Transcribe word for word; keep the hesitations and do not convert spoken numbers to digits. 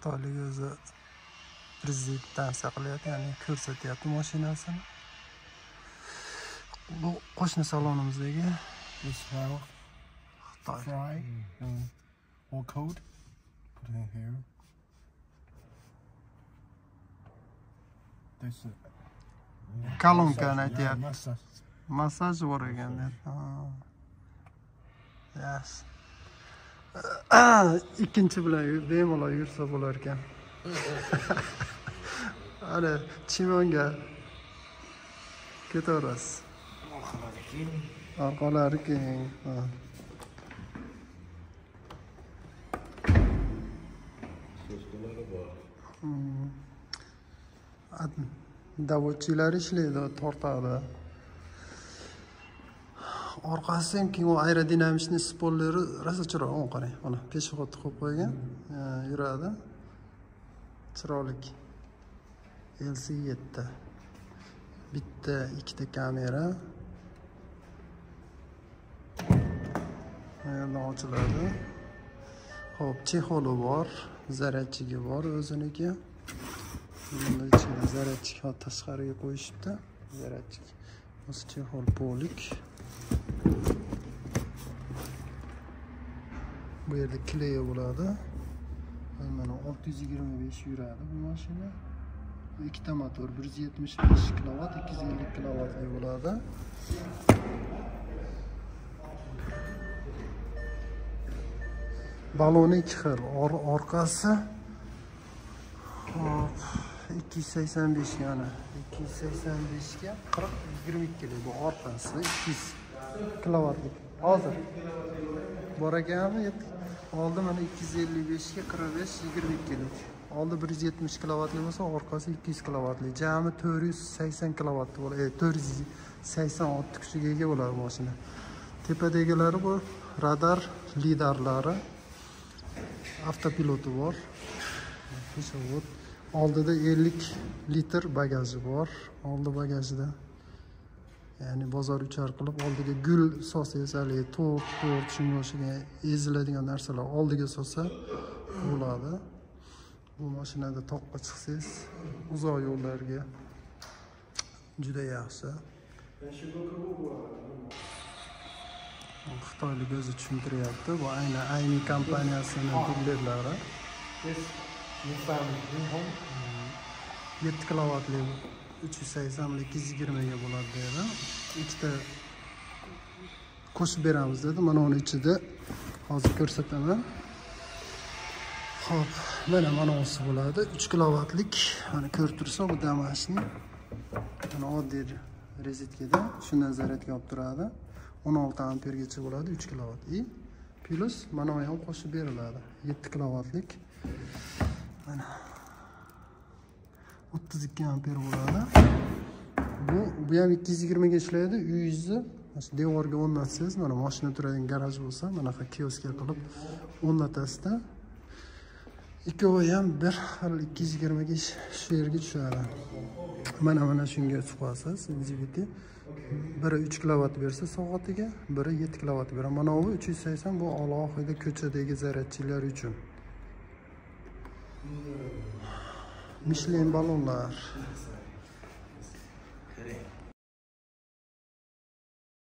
Xitoylik o'zi prezidentatsiya qilyapti, ya'ni ko'rsatyapti mashinasini. Bu qo'shni salonimizdagi This valve Xitoy. fry and or code. Put it in here. This is Kalonkani yeah, aytyapti. massage. Massaj bor ekan deb. Yaxshi. Ikkinchi bilan bemalol yursa bo'lar ekan. Ana chimonga ketaverasiz. Orqalari keng. Davodchilar ishlaydi, tortadi. Orqasi ham keng, aerodinamikni spoileri rosa chiroyli, qarang. Mana peshxodni qo'yib qo'ygan, yuradi. Chiroyli. L C yetti. Bitta, ikkita kamera. Yerdan ochiladi. Xo'p, chexoli bor, zaryadchigi bor o'ziniki. Bunda ichida zaryadchik tashqariga qo'yishibdi. Zaryadchik. O'zi chexol polik. Bu yerda kley bo'ladi. Mana olti yuz yigirma besh yuradi bu mashina. Ikkita motor bir yuz yetmish besh kilovat, ikki yuz ellik kilovatli bo'ladi. Baloni ikki xil, orqasi hop ikki yuz sakson besh yana ikki yuz sakson besh ga qirq yigirma ikki bu orqasi ikki yuz kilovatlik. Hozir bor ekanmi? Oldi mana ikki yuz ellik besh ga qirq besh yigirma ikki lik. Oldi bir yuz yetmish kilovatli bo'lsa, orqasi ikki yuz kilovatli. Jami to'rt yuz sakson kilovat bo'ladi. E, to'rt yuz sakson ot kuchiga ega bo'ladi mashina. Tepadagilari bu radar lidarlari. Avtopiloti bor. Peshobod. Oldida ellik litr bagaji bor. Oldi bagajida. Ya'ni bozor uchar qilib oldiga gul solsangiz, hali to'rt, to'rt shunga o'xshagan eziladigan narsalar oldiga solsa bo'ladi. Bu mashinada toqqa chiqsangiz, uzoq yo'llarga juda yaxshi. Xitoylik o'zi tushuntiryapti. Bu ayni ayni kompaniyasining dublerlari. yetti kilovatli uch yuz sakson ikki yuz yigirma ga bo'ladi dedi. Ikkita qo'shib beramiz dedi. Mana uni ichida hozir ko'rsataman. Xo'p, mana manavisi bo'ladi. uch kilovatlik. Mana ko'rib tursa, bu Damashning. Mana oddiy rozetkada shundan zaryadga olib turadi. o'n olti ampergacha bo'ladi, uch kilovat. I plus mana bu ham qo'shib beriladi. yetti kilovatlik. Mana o'ttiz ikki amper bo'ladi. Bu bu ham ikki yuz yigirma ga ishlaydi. Uyingizni mana devorga o'rnatsangiz, mana mashina turadigan garaj bo'lsa, mana shu kioskga qilib o'rnatasizda. Ikkovi ham bir xil ikki yuz yigirma ga shu yerga tushadi. Mana mana shunga chiqasiz, N G B T. Biri uch kilovat bersa soatiga, biri yetti kilovat beradi. Mana bu uch yuz sakson bu alohida ko'chadagi zaryadchilar uchun. Michelin balonlar.